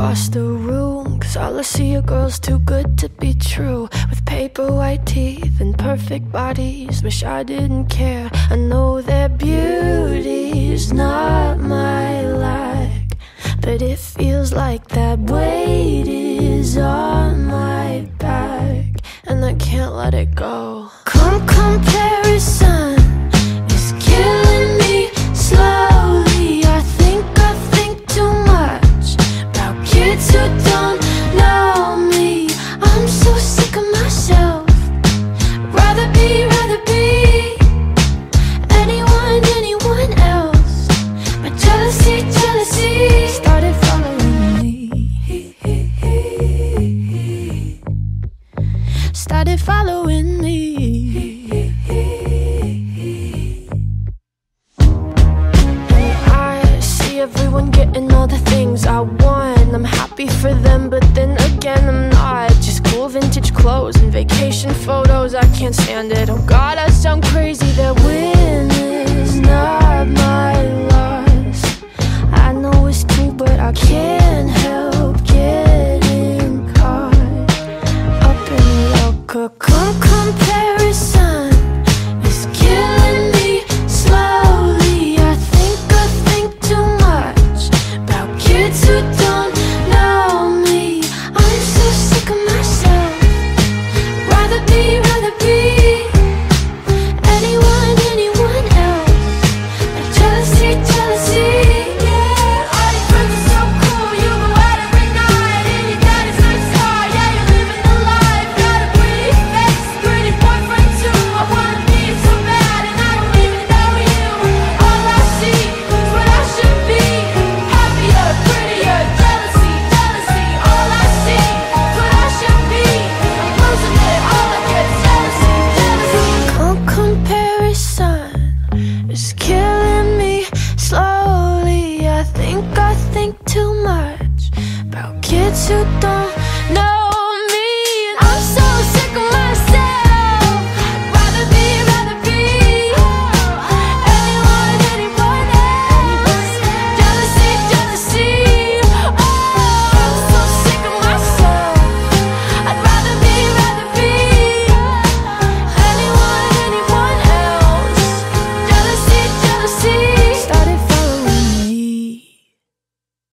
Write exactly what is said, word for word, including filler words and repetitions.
across the room, 'cause all I see are girls too good to be true, with paper white teeth and perfect bodies. Wish I didn't care. I know their beauty's not my like, but it feels like that weight is on my back, and I can't let it go. Come comparison is killing me slowly. I think I think too much about kids who don't know me. I'm so sick of myself. Rather be, rather be anyone, anyone else. But jealousy, jealousy started following me. Started following me. Everyone getting all the things I want. I'm happy for them, but then again I'm not. Just cool vintage clothes and vacation photos, I can't stand it. Oh God, I sound crazy. That win is not my loss. I know it's true, but I can't